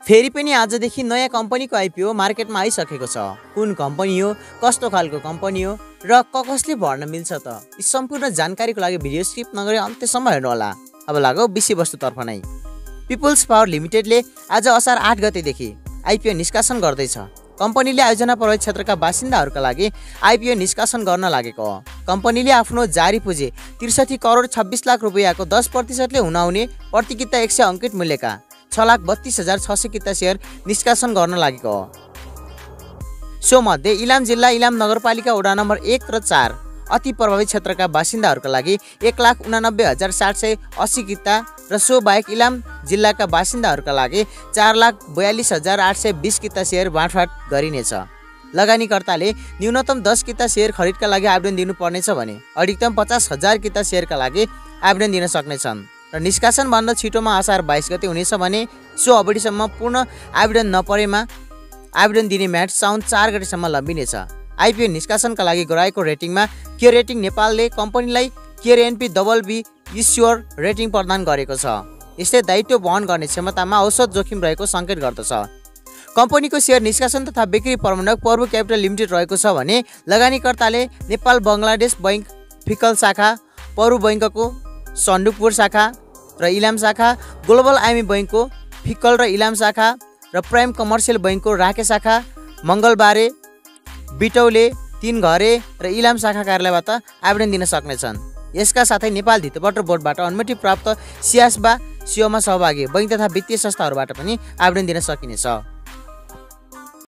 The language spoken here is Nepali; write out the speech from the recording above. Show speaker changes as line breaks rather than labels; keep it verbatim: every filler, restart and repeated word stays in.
फेरि पनि आजदेखि नयाँ कम्पनीको आइपिओ मार्केटमा आइसकेको छ। कुन कम्पनी हो, कस्तो खालको कम्पनी हो र क कसले भर्न मिल्छ त, यी सम्पूर्ण जानकारीको लागि भिडियो स्किप नगरी अन्त्यसम्म हेर्नुहोला। अब लागौ विषयवस्तुतर्फ नै। पिपुल्स पावर लिमिटेडले आज असार आठ गतेदेखि आइपिओ निष्कासन गर्दैछ। कम्पनीले आयोजना प्रभावित क्षेत्रका बासिन्दाहरूका लागि आइपिओ निष्कासन गर्न लागेको हो। कम्पनीले आफ्नो जारी पुँजी त्रिसठी करोड छब्बिस लाख रुपियाँको दस प्रतिशतले हुनाउने प्रति किता एक सय अङ्कित मूल्यका छ लाख बत्तीस हजार छ सय किता सेयर निष्कासन गर्न लागेको हो। सो मध्ये इलाम जिल्ला इलाम नगरपालिका वडा नम्बर एक र चार अति प्रभावित क्षेत्रका बासिन्दाहरूका लागि एक लाख उनानब्बे हजार सात सय अस्सी किता र सो बाहेक इलाम जिल्लाका बासिन्दाहरूका लागि चार लाख बयालिस हजार आठ सय बिस किता सेयर बाँडफाँड गरिनेछ। लगानीकर्ताले न्यूनतम दस किता सेयर खरिदका लागि आवेदन दिनुपर्नेछ भने अधिकतम पचास हजार किता सेयरका लागि आवेदन दिन सक्नेछन् र निष्कासनभन्दा छिटोमा असार बाइस गते हुनेछ भने सो अवधिसम्म पूर्ण आवेदन नपरेमा आवेदन दिने म्याद साउन चार गतेसम्म लम्बिनेछ। आइपिओ निष्कासनका लागि गराएको रेटिङमा केयर रेटिङ नेपालले कम्पनीलाई care NP double B issuer rating प्रदान गरेको छ। यसले दायित्व वहन गर्ने क्षमतामा औसत जोखिम रहेको सङ्केत गर्दछ। कम्पनीको सेयर निष्कासन तथा बिक्री प्रबन्धक पर्व क्यापिटल लिमिटेड रहेको छ भने लगानीकर्ताले नेपाल बङ्गलादेश बैङ्क फिकल शाखा, पर्व बैङ्कको सन्दुकपुर शाखा र इलाम शाखा, ग्लोबल आइमी बैङ्कको फिकल र इलाम शाखा र प्राइम कमर्सियल बैङ्कको राके शाखा, मङ्गलबारे, बिटौले, तीन घरे र इलाम शाखा कार्यालयबाट आवेदन दिन सक्नेछन्। यसका साथै नेपाल धितोपत्र बोर्डबाट अनुमति प्राप्त सियासबा सियोमा सहभागी बैङ्क तथा वित्तीय संस्थाहरूबाट पनि आवेदन दिन सकिनेछ।